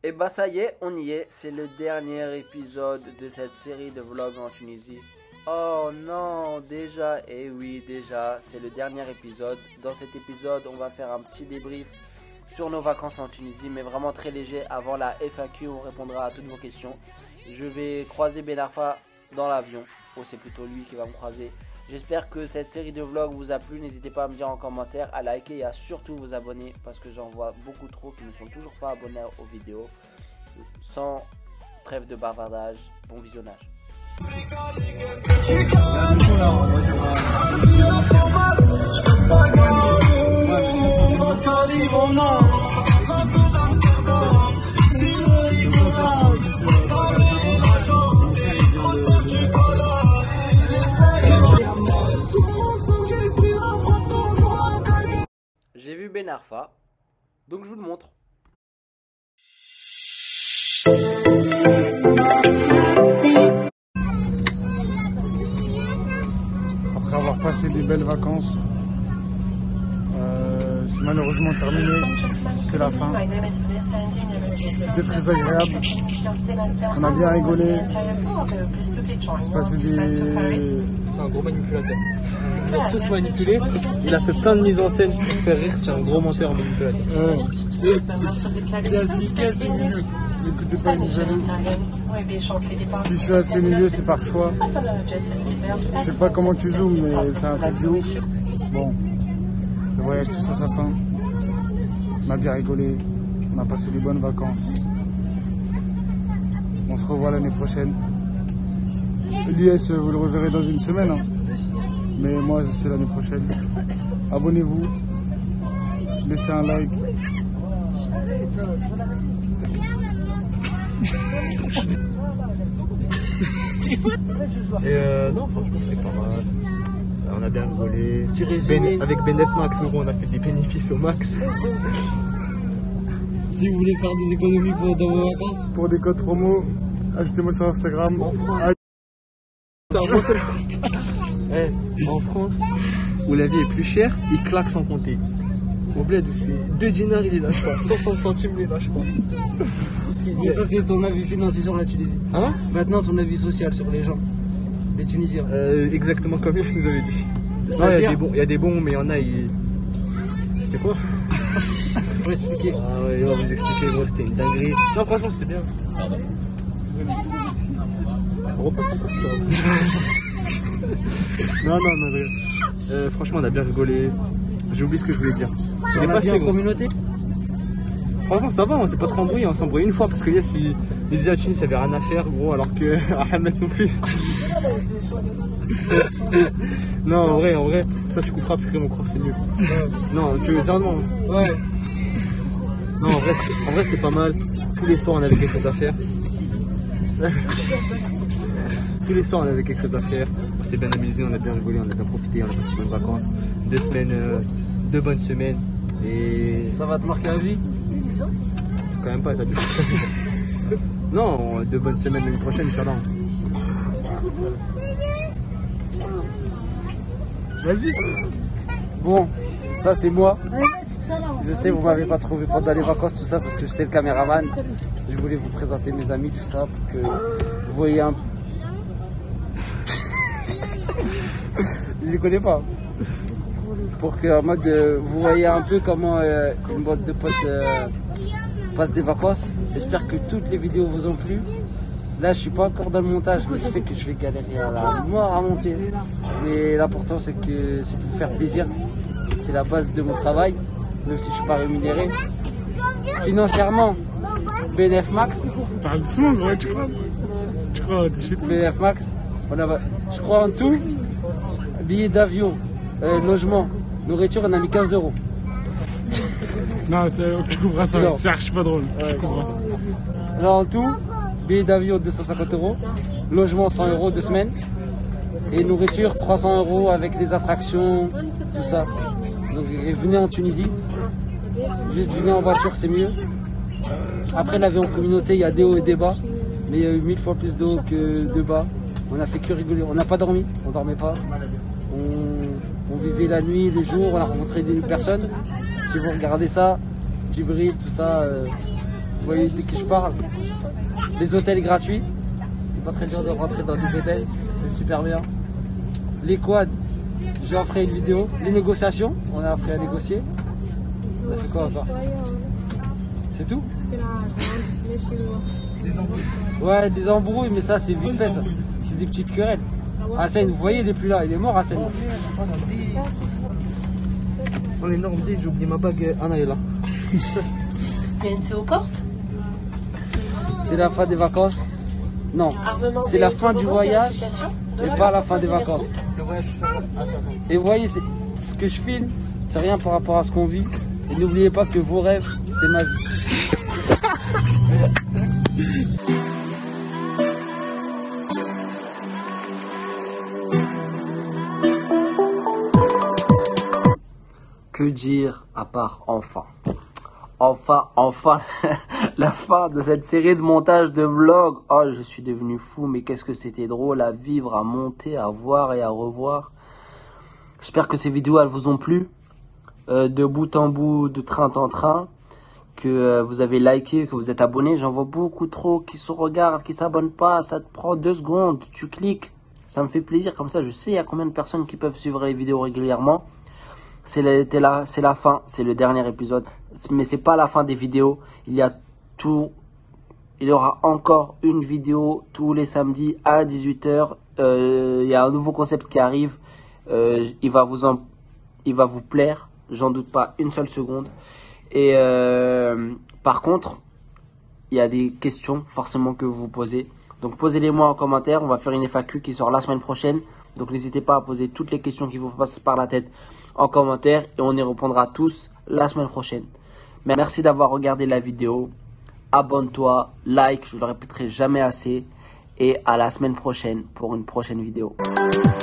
Et bah ça y est, on y est, c'est le dernier épisode de cette série de vlogs en Tunisie. Oh non, déjà, et oui déjà, c'est le dernier épisode. Dans cet épisode, on va faire un petit débrief sur nos vacances en Tunisie, mais vraiment très léger. Avant la FAQ, on répondra à toutes vos questions. Je vais croiser Ben Arfa dans l'avion, ou c'est plutôt lui qui va me croiser. J'espère que cette série de vlogs vous a plu, n'hésitez pas à me dire en commentaire, à liker et à surtout vous abonner parce que j'en vois beaucoup trop qui ne sont toujours pas abonnés aux vidéos. Sans trêve de bavardage, bon visionnage. J'ai vu Ben Arfa, donc je vous le montre. Après avoir passé des belles vacances, c'est malheureusement terminé, c'est la fin. C'était très agréable, on a bien rigolé, c'est passé des... C'est un gros manipulateur. Il a tous manipulé, il a fait plein de mises en scène pour faire rire, c'est un gros menteur manipulateur. Il a ziqué assez milieu. N'écoutez pas les jaloux. Si je suis assez milieu, c'est par choix. Je sais pas comment tu zoomes, mais c'est un truc de ouf. Bon, le voyage touche à sa fin. On a bien rigolé, on a passé des bonnes vacances. On se revoit l'année prochaine. L'IS, vous le reverrez dans une semaine. Hein. Mais moi, c'est l'année prochaine. Abonnez-vous. Laissez un like. Et non, franchement, c'était pas mal. On a bien rigolé. Avec BNF Max, on a fait des bénéfices au max. Si vous voulez faire des économies dans vos vacances, pour des codes promo, ajoutez-moi sur Instagram. En France, où la vie est plus chère, il claque sans compter. Au bled où c'est 2 dinars, il les lâche pas. 60 centimes, il les lâche pas. mais ça c'est ton avis financier sur la Tunisie. Hein? Maintenant ton avis social sur les gens, les Tunisiens. Exactement comme il nous avait dit. Non, il y a des bons, mais il y en a, C'était quoi? Pour expliquer. Ah ouais, on va vous expliquer, gros, c'était une dinguerie. Non, franchement, c'était bien. Repasse encore, tu vois. Non, mais franchement, on a bien rigolé. J'ai oublié ce que je voulais dire. On a bien en communauté. Franchement, ça va, on s'est pas trop embrouillé. On s'est embrouillé une fois parce que Yes, il disait à Tunis, il n'y avait rien à faire, gros, alors que Ahmed non plus. Non, en vrai, ça tu couperas parce que mon croire c'est mieux. Non, tu veux sérieusement? Ouais. Non, en vrai, c'était pas mal. Tous les soirs, on avait quelque chose à faire. Tous les soirs, on avait quelque chose à faire. On s'est bien amusé, on a bien rigolé, on a bien profité, on a passé de bonnes vacances. 2 semaines, 2 bonnes semaines. Et Ça va te marquer à vie? quand même pas, t'as dit. Non, 2 bonnes semaines l'année prochaine, Inch'Allah. Vas-y. Bon, ça c'est moi. Je sais, vous m'avez pas trouvé pendant les vacances, tout ça, parce que j'étais le caméraman. Je voulais vous présenter mes amis, tout ça, pour que vous voyez un... Je les connais pas. Pour que, en mode, vous voyez un peu comment une bande de potes passe des vacances. J'espère que toutes les vidéos vous ont plu. Là, je suis pas encore dans le montage, mais je sais que je vais galérer à la mort à monter. Mais l'important, c'est de vous faire plaisir. C'est la base de mon travail, même si je suis pas rémunéré. Financièrement, BNF Max. Parle doucement, gros, tu crois, t'es chez toi. BNF Max, je crois en tout, billets d'avion, logement, nourriture, on a mis 15 €. Non, tu couperas ça, Non. c'est archi pas drôle. Ouais. Tu couperas ça. Là en tout, billets d'avion 250 €, logement 100 € 2 semaines, et nourriture 300 € avec les attractions, tout ça. Donc venez en Tunisie, juste venez en voiture, c'est mieux. Après l'avion en communauté, il y a des hauts et des bas, mais il y a eu 1000 fois plus de hauts que de bas. On a fait que rigoler, on n'a pas dormi, on dormait pas. On vivait la nuit, les jours, on a rencontré des personnes. Si vous regardez ça, Djibril, tout ça, Vous voyez de qui je parle. Les hôtels gratuits. C'était pas très dur de rentrer dans des hôtels. C'était super bien. Les quads, j'ai offert une vidéo. Les négociations, on a appris à négocier. On a fait quoi encore? C'est tout? Ouais, des embrouilles, mais ça c'est vite fait ça. C'est des petites querelles. Hassan, vous voyez, il est plus là, il est mort Hassan. On est Normandie, j'ai oublié ma bague. Anna est là. PNC aux portes. C'est la fin des vacances. Non, c'est la fin du voyage et pas la fin des vacances. Et vous voyez, ce que je filme, c'est rien par rapport à ce qu'on vit. Et n'oubliez pas que vos rêves, c'est ma vie. Que dire à part enfin, la fin de cette série de montage de vlogs. Oh, je suis devenu fou, mais qu'est-ce que c'était drôle à vivre, à monter, à voir et à revoir. J'espère que ces vidéos, elles vous ont plu, de bout en bout, de train en train, que vous avez liké, que vous êtes abonné. J'en vois beaucoup trop qui se regardent, qui s'abonnent pas. Ça te prend 2 secondes, tu cliques. Ça me fait plaisir, comme ça je sais il y a combien de personnes qui peuvent suivre les vidéos régulièrement. C'est la fin, c'est le dernier épisode. Mais c'est pas la fin des vidéos. Il y aura encore une vidéo tous les samedis à 18 h. Il y a un nouveau concept qui arrive. Il va vous plaire. J'en doute pas une seule seconde. Et par contre, il y a des questions forcément que vous vous posez. Donc posez-les moi en commentaire. On va faire une FAQ qui sort la semaine prochaine. Donc n'hésitez pas à poser toutes les questions qui vous passent par la tête en commentaire. Et on y répondra tous la semaine prochaine. Merci d'avoir regardé la vidéo. Abonne-toi, like, je le répéterai jamais assez. Et à la semaine prochaine pour une prochaine vidéo.